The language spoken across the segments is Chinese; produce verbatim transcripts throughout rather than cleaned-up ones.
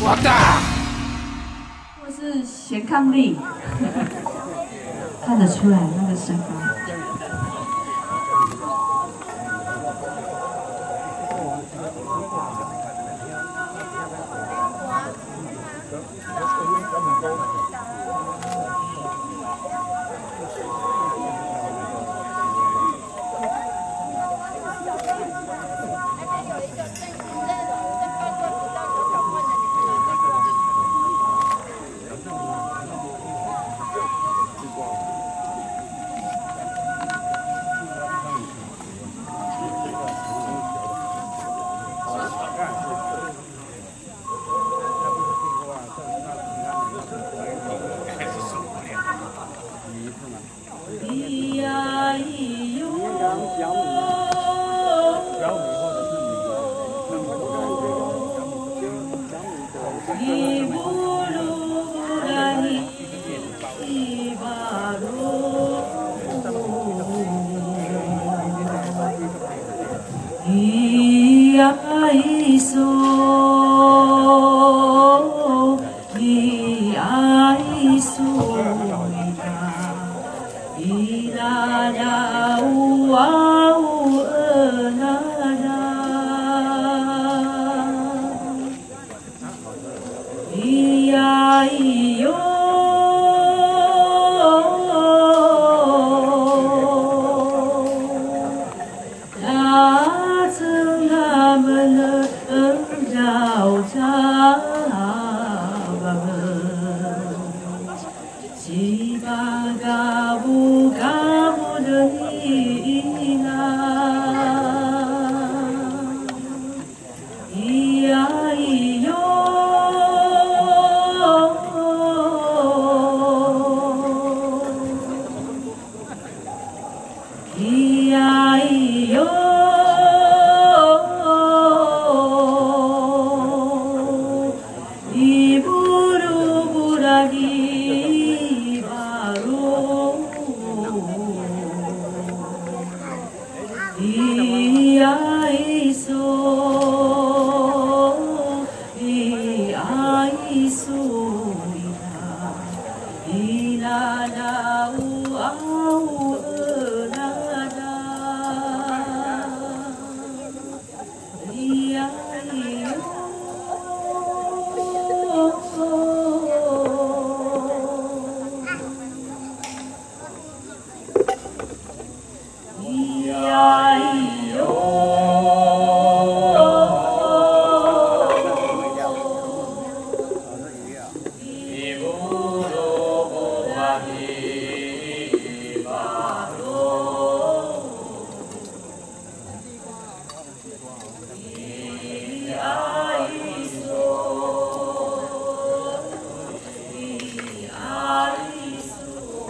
我大， 或是贤伉俪，看得出来那个身高。 咿呀咿哟，咿布鲁布拉咿咿巴鲁，咿呀咿嗦，咿呀咿嗦。 咿啦啦呜啊呜呃啦啦，咿呀咿哟，拉曾那么的绕扎吧么，七八嘎布嘎布的伊啦，咿呀咿哟，咿呀咿哟，咿布鲁布拉咿巴鲁，咿呀咿嗦，咿呀咿嗦咿啦，咿啦啦呜啊呜呃啦啦，咿呀咿哟。 咿呀咿哟，咿布鲁布拉咿巴鲁，咿呀咿嗦，咿呀咿嗦。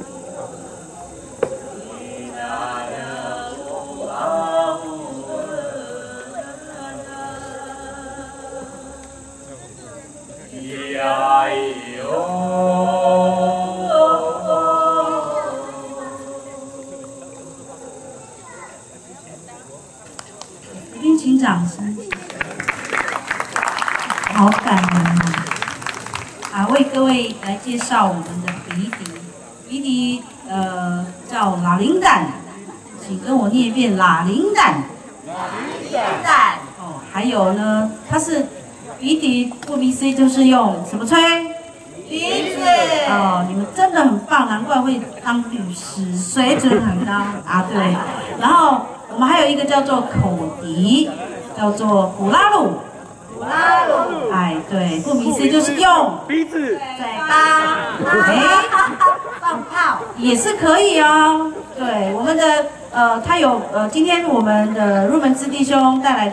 咿呀咿哟，一定请掌声，好感人啊！啊，为各位来介绍我们的鼻笛，鼻笛呃叫拉铃蛋，请跟我念一遍拉铃蛋，拉铃蛋哦，还有呢，它是。 鼻笛，顾名思义就是用什么吹？鼻子。哦，你们真的很棒，难怪会当律师，水准很高啊。对。然后我们还有一个叫做口笛，叫做普拉鲁。普拉鲁。哎，对，顾名思义就是用鼻子、 嘴巴，哎，放炮也是可以哦。对，我们的呃，他有呃，今天我们的入门之弟兄带来。